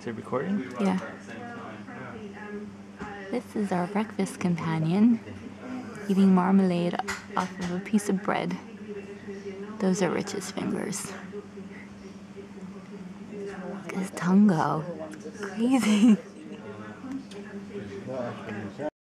Is it recording? Yeah. This is our breakfast companion, eating marmalade off of a piece of bread. Those are Rich's fingers. Look at his tongue go. Crazy.